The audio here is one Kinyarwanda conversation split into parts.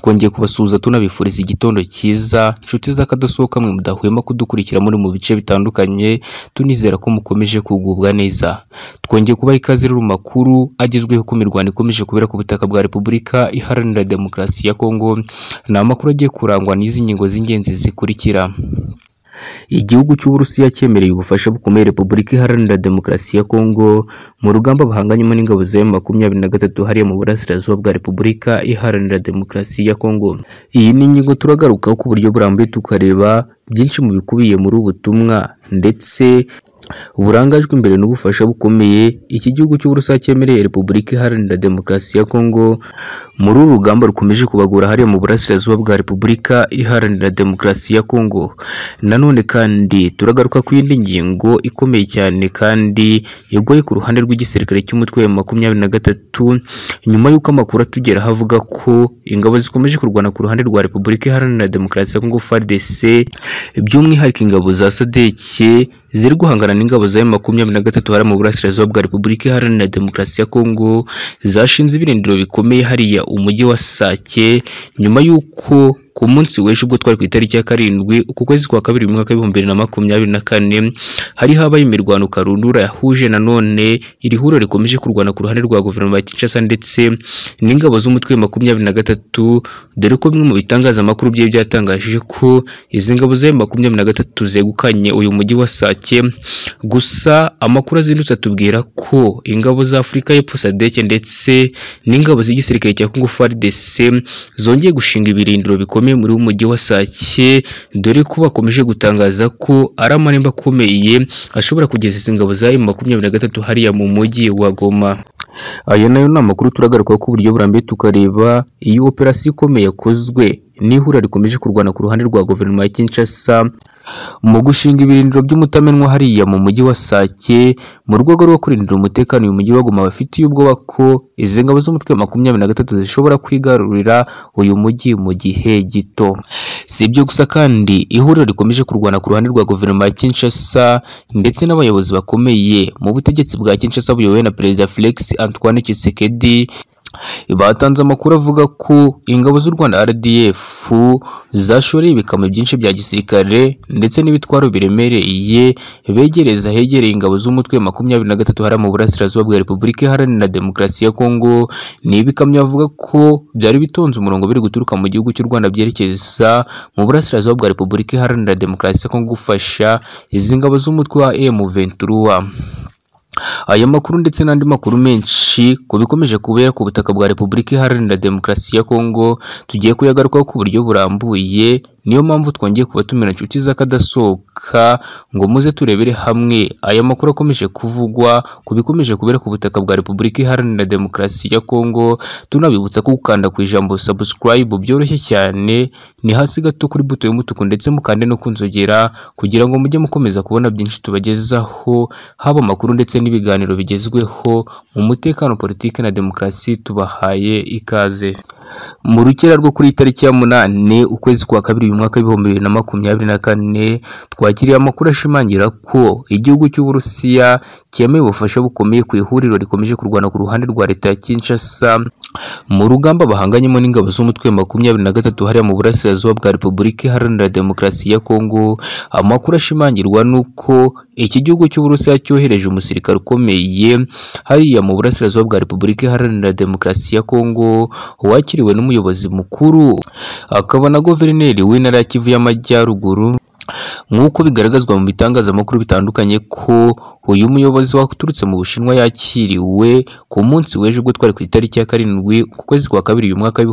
twongeye kubasuhuza tunabifuriza igitondo cyiza inshuti z'akadasohoka mwe mudahwema kudukurikira muri mu bice bitandukanye, tunizera ko mukomeje kugubwa neza. Twongeye kubaha ikaze mu makuru agezweho ku mirwano ikomeje kubera ku butaka bwa Repubulika Iharanira Demokarasi ya Kongo. Ni amakuru agiye kurangwa n'izi ngingo z'ingenzi zikurikira. Igihugu cy'Uburusiya cyemereye ubufasha bukomeye Repubulika Iharanira Demokarasi ya Kongo mu rugamba bahanganyemo n'ingabo za M23 hariya mu burasirazuba bwa Repubulika Iharanira Demokarasi ya Kongo. Iyi ni ingingo turagarukaho ku buryo burambuye tukareba byinshi mu bikubiye muri ubu butumwa ndetse uburangajwe imbere n'ubufasha bukomeye iki gihugu cy'Uburusiya cyemereye Repubulika Iharanira Demokarasi ya Kongo muri uru rugamba rukomeje kubagora hariya mu burasirazuba bwa Repubulika Iharanira Demokarasi ya Kongo. Nanone kandi turagaruka ku yindi ngingo ikomeye cyane kandi yagoye ku ruhande rw'igisirikare cy'umutwe wa 23 nyuma y'uko amakuru atugera havuga ko ingabo zikomeje kurwana ku ruhande rwa Repubulika Iharanira Demokarasi ya Kongo FARDC, by'umwihariko ingabo za SADC ziri guhangana n'ingabo za M23 hariya mu burasirazuba bwa Repubulika Iharanira Demokarasi ya Kongo, zashinze ibirindiro bikomeye hariya umujyi wa Sake nyuma y'uko ku munsi w'ejo ubwo twari ku itariki ya 7 uku kwezi kwa kabiri mu mwaka wa 2024 hari habaye imirwano karundura yahuje nanone iri huriro rikomeje kurwana ku ruhande rwa guverinoma ya Kinshasa ndetse n'ingabo z'umutwe wa 23, dore ko bimwe mu bitangazamakuru bye byatangajije ko izi ngabo za M23 zegukanye uyu mujyi wa Sake. Gusa amakuru azindutse atubwira ko ingabo za Afurika y'Epfo SADC ndetse n'ingabo z'igisirikare cya Kongo FARDC zongeye gushinga ibirindiro bikomeye muri umujyi wa Sake, dore ko bakomeje gutangaza ko ari amarembo akomeye ashobora kugeza izi ngabo za M23 hariya mu mujyi wa Goma. Aya nayo ni amakuru turagaruka ku buryo burambuye tukareba iyi operasiyo ikomeye yakozwe n'ihura rikomeje kurwana ku ruhande rwa guverinoma ya Kinshasa mu gushinga ibirindiro by'umutamenwa hariya mu mujyi wa Sake mu rwego rwo kurindira umutekano uyu mujyi wa Goma. Bafitiye ubwoba ko izi ngabo z'umutwe wa 23 zishobora kwigarurira uyu mujyi mu gihe gito. Si ibyo gusa kandi ihuriro rikomeje kurwana ku ruhande rwa guverinoma ya Kinshasa ndetse n'abayobozi bakomeye mu butegetsi bwa Kinshasa buyobowe na Perezida Felix Antoine Tshisekedi batanze amakuru avuga ko ingabo z'u Rwanda RDF zashoreye ibikamyo byinshi bya gisirikare ndetse n'ibitwaro biremereye begereza hegereye ingabo z'umutwe wa 23 hariya mu burasirazuba bwa Repubulika Iharanira Demokarasi ya Kongo. Ni ibikamyo avuga ko byari bitonze umurongo biri guturuka mu gihugu cy'u Rwanda byerekeza mu burasirazuba bwa Repubulika Iharanira Demokarasi ya Kongo gufasha izi ngabo z'umutwe wa M23. Aya makuru ndetse n'andi makuru menshi ko bikomeje kubera ku butaka bwa Repubulika Iharanira Demokarasi ya Kongo tugiye kuyagarukaho ku buryo burambuye. Niyo mpamvu twongeye kubatumira inshuti z'akadasohoka ngo muze turebere hamwe aya makuru akomeje kuvugwa ku bikomeje kubera ku butaka bwa Repubulika Iharanira Demokarasi ya Kongo. Tunabibutsa ko gukanda ku ijambo subscribe byoroshye cyane, ni hasi gato kuri buto y'umutuku ndetse mukande no kunzogera kugira ngo mujye mukomeza kubona byinshi tubagezaho, haba amakuru ndetse n'ibiganiro bigezweho mu mutekano, politiki na demokarasi. Tubahaye ikaze. Mu rukera rwo kuri tariki ya 8 ukwezi kwa kabiri mu mwaka wa 2024 twakiriye amakuru ashimangira ko igihugu cy'Uburusiya cyemeye ubufasha bukomeye ku ihuriro rikomeje kurwana ku ruhande rwa leta ya Kinshasa mu rugamba bahanganyemo n'ingabo z'umutwe wa 23 hariya mu burasirazuba bwa Repubulika Iharanira Demokarasi ya Kongo. Amakuru ashimangirwa nuko iki gihugu cy'Uburusiya cyohereje umusirikare ukomeye hariya mu burasirazuba bwa Repubulika Iharanira Demokarasi ya Kongo, wakiriwe n'umuyobozi mukuru akaba na guverineri w'intara ya Kivu y'Amajyaruguru, nk'uko bigaragazwa mu bitangazamakuru bitandukanye ko uyu muyobozi waturutse mu Bushinwa yakiriwe ku munsi w'ejo ubwo twari ku itariki ya 7 ku kwezi kwa kabiri uyu mwaka wa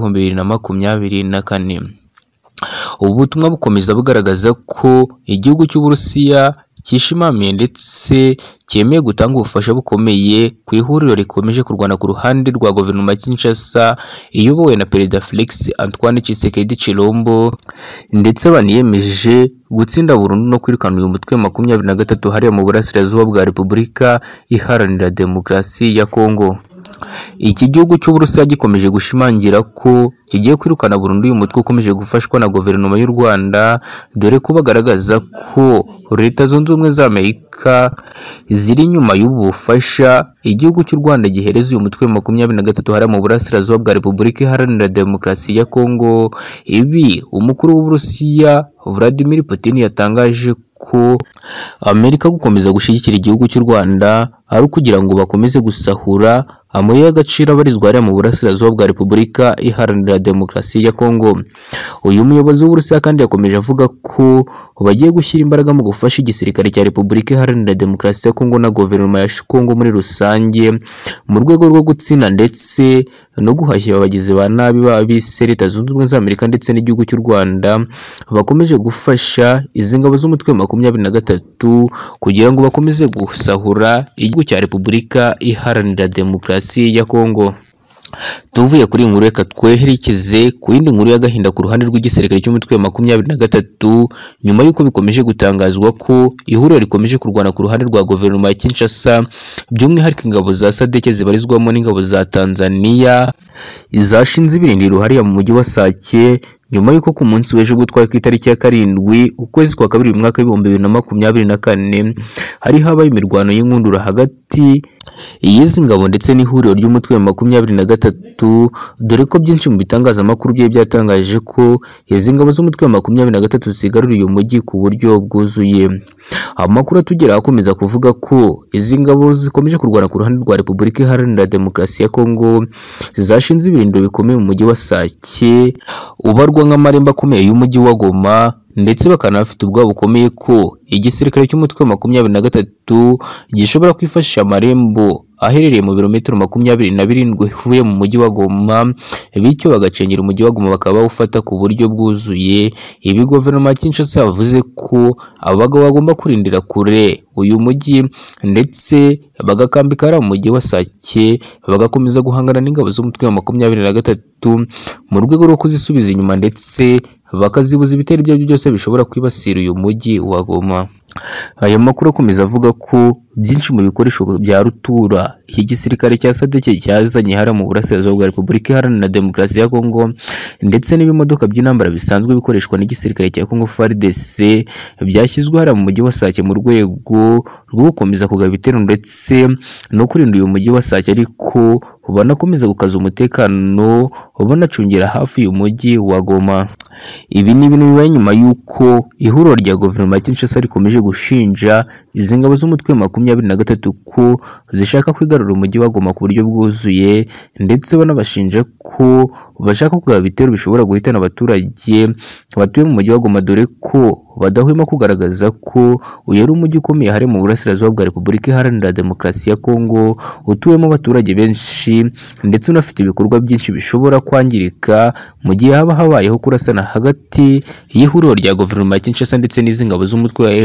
2024. Ubu butumwa bukomeza bugaragaza ko igihugu cy'Uburusiya cyishimamiye ndetse cyemeye gutanga ubufasha bukomeye ku ihuriro rikomeje kurwana ku ruhande rwa guverinoma ya Kinshasa iyobowe na Perezida Felix Antoine Tshisekedi Chilombo, ndetse baniyemeje gutsinda burundu no kwirukana uyu mutwe wa 23 hariya mu burasirazuba bwa Repubulika Iharanira Demokarasi ya Kongo. Iki gihugu cy'Uburusiya gikomeje gushimangira ko kigiye kwirukana burundu uyu mutwe ukomeje gufashwa na guverinoma y'u Rwanda, dore ko bagaragaza ko Leta Zunze Ubumwe za Amerika ziri inyuma y'ubu bufasha igihugu cy'u Rwanda gihereza uyu mutwe 23 hari mu burasirazuba bwa Repubulika Iharanira Demokarasi ya Kongo. Ibi umukuru w'Uburusiya Vladimir Putin yatangaje ko Amerika gukomeza gushyigikira igihugu cy'u Rwanda ari ukugira ngo bakomeze gusahura amabuye y'agaciro abarizwa hariya mu burasirazuba bwa Repubulika Iharanira Demokarasi ya Kongo. Uyu muyobozi w'Uburusiya kandi yakomeje avuga ko bagiye gushyira imbaraga mu gufasha igisirikare cya Repubulika Iharanira Demokarasi ya Kongo na guverinoma ya Kongo muri rusange mu rwego rwo gutsinda ndetse no guhashya abagizi ba nabi b'abise Leta Zunze Ubumwe za Amerika ndetse n'igihugu cy'u Rwanda bakomeje gufasha izi ngabo z'umutwe 23 kugira ngo bakomeze gusahura igihugu cya Repubulika Iharanira Demokarasi ya Kongo. Tuvuye kuri inkuru reka tweherekeze ku yindi nkuru y'agahinda ku ruhande rw'igisirikare cy'umutwe wa 23 nyuma y'uko bikomeje gutangazwa ko ihuriro rikomeje kurwana ku ruhande rwa guverinoma ya Kinshasa, by'umwihariko ingabo za SADC zibarizwamo n'ingabo za Tanzania izashinze ibirindiro hariya mu mujyi wa Sake, nyuma y'uko ku munsi w'ejo ubwo twari ku itariki ya 7 ukwezi kwa kabiri mu mwaka wa 2024 hari habaye imirwano y'inkundura hagati y'izi ngabo ndetse n'ihuriro ry'umutwe wa 23, dore ko byinshi mu bitangazamakuru bye byatangaje ko izi ngabo z'umutwe wa 23 zigaruriye umujyi ku buryo bwuzuye. Amakuru atugera akomeza kuvuga ko izi ngabo zikomeje kurwana ku ruhande rwa Repubulika Iharanira Demokarasi ya Kongo zishinze ibirindiro bikomeye mu mujyi wa Sake ubarwa nk'amarembo akomeye y'umujyi wa Goma, ndetse bakanafite ubwoba bukomeye ko igisirikare cy'umutwe wa 23 gishobora kwifashisha amarembo aherereye mu birometero 27 uvuye mu mujyi wa Goma, bityo bagacengera umujyi wa Goma bakaba bawufata ku buryo bwuzuye. Ibi guverinoma ya Kinshasa yavuze ko abagabo bagomba kurindira kure uyu mujyi ndetse bagakambika ari mu mujyi wa Sake bagakomeza guhangana n'ingabo z'umutwe wa 23 mu rwego rwo kuzisubiza inyuma ndetse bakazibuza ibitero ibyo byose bishobora kwibasira uyu mujyi wa Goma. Aya makuru akomeza avuga ko byinshi mu bikoresho bya rutura iki gisirikare cya SADC cyazanye hara mu burasirazuba bwa Repubulika Iharanira Demokarasi ya Kongo ndetse n'ibimodoka by'intambara bisanzwe bikoreshwa n'igisirikare cya Kongo FARDC byashyizwe hara mu mujyi wa Sake mu rwego rwo gukomeza kugaba ibitero ndetse no kurinda uyu mujyi wa Sake, ariko banakomeza gukaza umutekano banacungira hafi uyu mujyi wa Goma. Ibi ni ibintu bibaye nyuma y'uko ihuriro rya guverinoma ya Kinshasa rikomeje gushinja izi ngabo z'umutwe wa 23 ko zishaka kwigarurira umujyi wa Goma ku buryo bwuzuye, ndetse banabashinja ko bashaka kugaba ibitero bishobora guhitana abaturage batuye mu mujyi wa Goma, dore ko badahwema kugaragaza ko uyu ari umujyi ukomeye hari mu burasirazuba bwa Repubulika Iharanira Demokarasi ya Kongo utuwemo abaturage benshi ndetse unafite ibikorwa byinshi bishobora kwangirika mu gihe haba habayeho kurasana hagati y'ihuriro rya guverinoma ya Kinshasa ndetse n'izi ngabo z'umutwe wa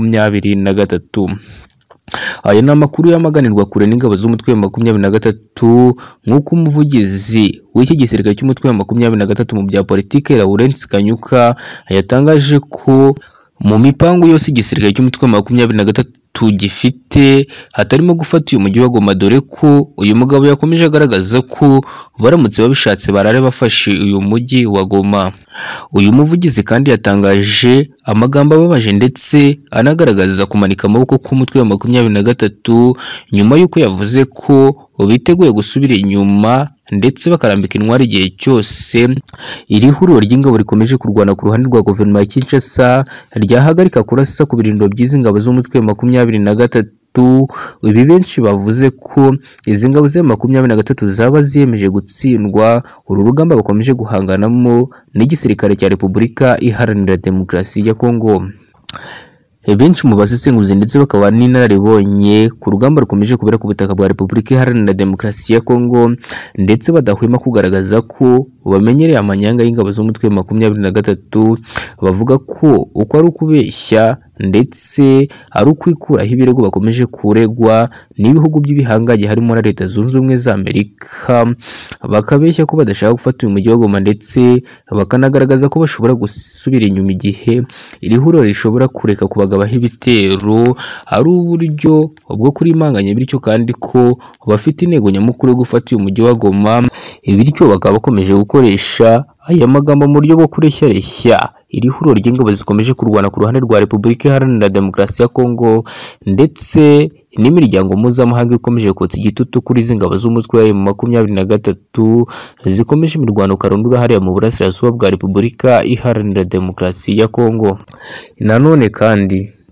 M23. Aya ni amakuru yamaganirwa kure n'ingabo z'umutwe wa 23 nk'uko umuvugizi w'iki gisirikare cy'umutwe wa 23 mu bya politike Lawrence Kanyuka yatangaje ko mu mipango yose igisirikare cy'umutwe wa 23 gifite hatarimo gufata uyu mujyi wa Goma, dore ko uyu mugabo yakomeje agaragaza ko baramutse babishatse barare bafashe uyu mujyi wa Goma. Uyu muvugizi kandi yatangaje amagambo ababaje ndetse anagaragaza kumanika amaboko k'umutwe wa 23 nyuma y'uko yavuze ko biteguye gusubira inyuma ndetse bakarambika intwari igihe cyose iri huriro ry'ingabo rikomeje kurwana ku ruhande rwa guverinoma ya Kinshasa ryahagarika kurasa ku birindiro by'izi ngabo z'umutwe wa 23. Ibi benshi bavuze ko izi ngabo za 23 zaba ziyemeje gutsindwa uru rugamba bakomeje guhanganamo n'igisirikare cya Repubulika Iharanira Demokarasi ya Kongo. Benshi mu basesenguzi ndetse bakaba n'inararibonye ku rugamba rukomeje kubera ku butaka bwa Repubulika Iharanira Demokarasi ya Kongo ndetse badahwema kugaragaza ko bamenyereye amanyanga y'ingabo z'umutwe wa 23 bavuga ko uko ari ukubeshya ndetse ari ukwikuraho ibirego bakomeje kuregwa n'ibihugu by'ibihangaye harimo na Leta Zunze Ubumwe za Amerika, bakabeshya ko badashaka gufata uyu mujyi wa Goma ndetse bakanagaragaza ko bashobora gusubira inyuma igihe iri huriro rishobora kureka kubagabaho ibitero ari uburyo bwo kurimanganya, bityo kandi ko bafite intego nyamukuru yo gufata uyu mujyi wa Goma, bityo bakaba bakomeje gukoresha aya magambo mu buryo bwo kureshya iri huriro ry'ingabo zikomeje kurwana ku ruhande rwa Repubulika Iharanira Demokarasi ya Kongo ndetse n'imiryango mpuzamahanga ikomeje kotsa igitutu kuri izi ngabo z'umutwe wa 23 zikomeje imirwano karundura hariya mu burasirazuba bwa Repubulika Iharanira Demokarasi ya Kongo. Nanone kandi